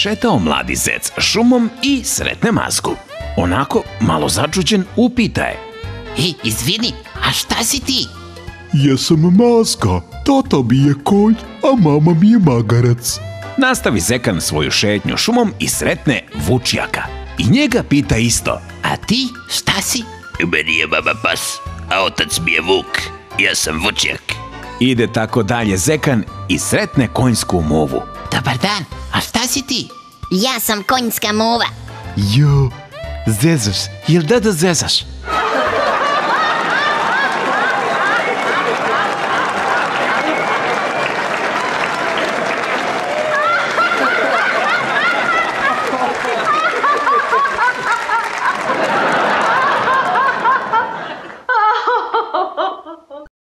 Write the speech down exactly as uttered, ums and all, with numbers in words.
šetao mladi zec šumom i sretne Mazgu. Onako, malo začuđen, upita je: E, izvini, a šta si ti? Ja sam Mazga, tata mi je konj, a mama mi je magarac. Nastavi zekan svoju šetnju šumom i sretne Vučjaka. I njega pita isto: A ti, šta si? Meni je mama pas, a otac mi je vuk. Ja sam Vučjak. Ide tako dalje zekan i sretne konjsku muvu. Dobar dan, a šta si ti? Ja sam konjska muva. Jo, zezaš, jel da da zezaš?